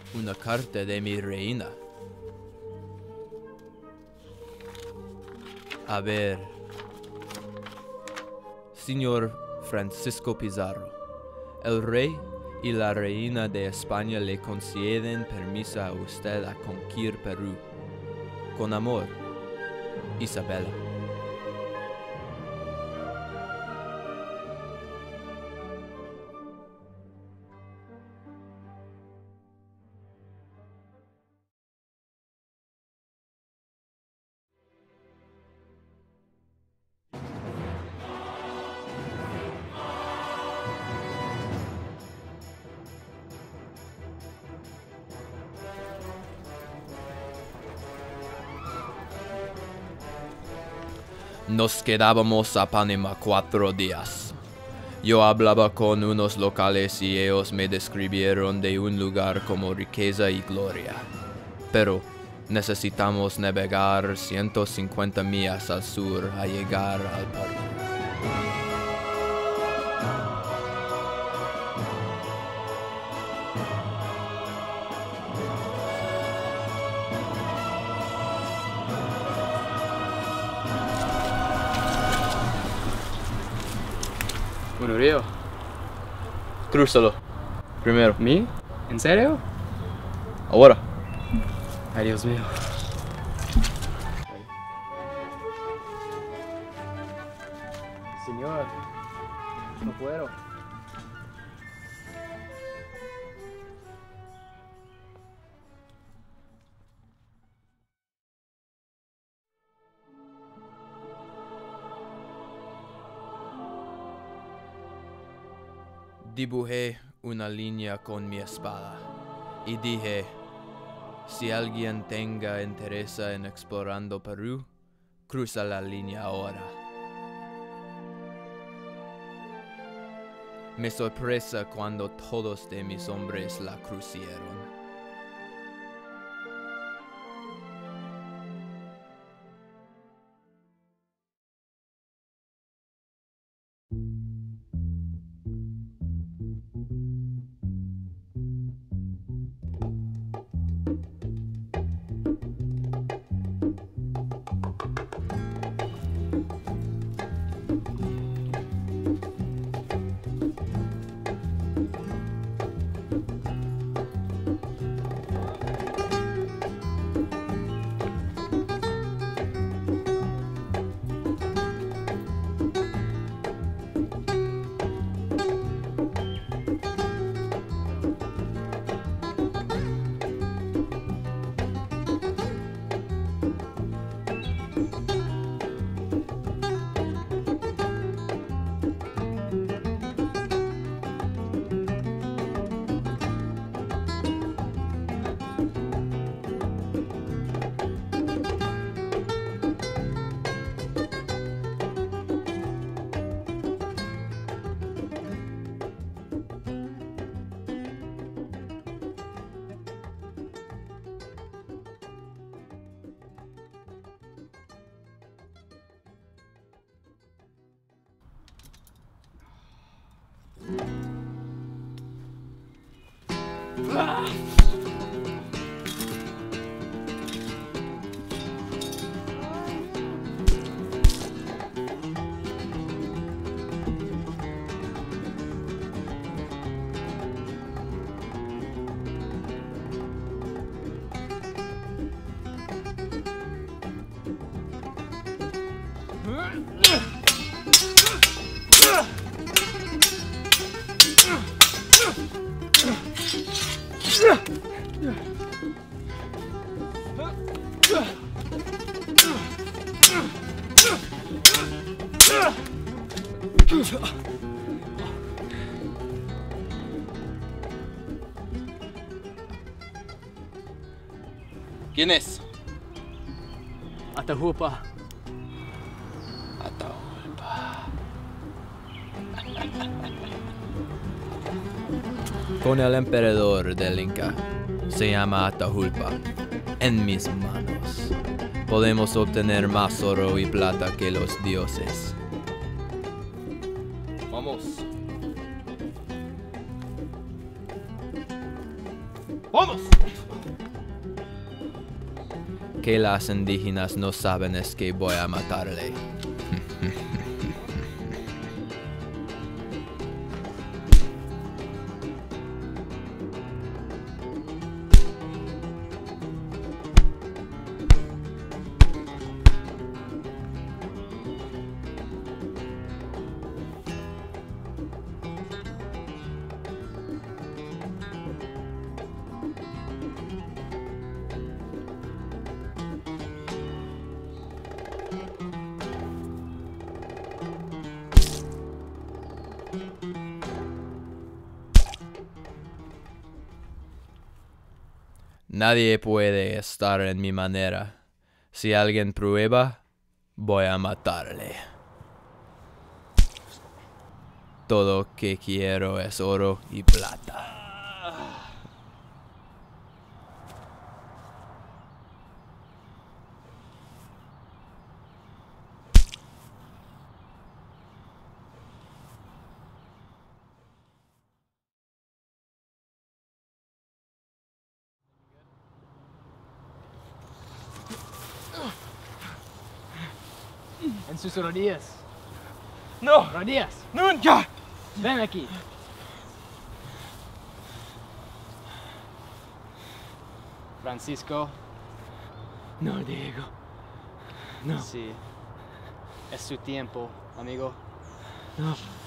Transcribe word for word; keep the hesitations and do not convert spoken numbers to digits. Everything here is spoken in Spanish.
Una carta de mi reina. A ver. Señor Francisco Pizarro, el rey y la reina de España le conceden permiso a usted a conquistar Perú. Con amor, Isabela. Nos quedábamos a Panamá cuatro días. Yo hablaba con unos locales y ellos me describieron de un lugar como riqueza y gloria. Pero necesitamos navegar ciento cincuenta millas al sur a llegar al Perú. Un río. Crúzalo. Primero. ¿Mí? ¿En serio? Ahora. Ay, Dios mío. Señor, no puedo. Dibujé una línea con mi espada y dije, si alguien tenga interés en explorando Perú, cruza la línea ahora. Me sorpresa cuando todos de mis hombres la cruzaron. ¿Quién es? Atahualpa. Atahualpa. Con el emperador del Inca, se llama Atahualpa, en mis manos. Podemos obtener más oro y plata que los dioses. Vamos. ¡Vamos! Que las indígenas no saben es que voy a matarle. Nadie puede estar en mi manera. Si alguien prueba, voy a matarle. Todo que quiero es oro y plata. En sus rodillas. ¡No! Rodillas. ¡Nunca! Ven aquí. Francisco. No, Diego. No. Sí. Es su tiempo, amigo. No.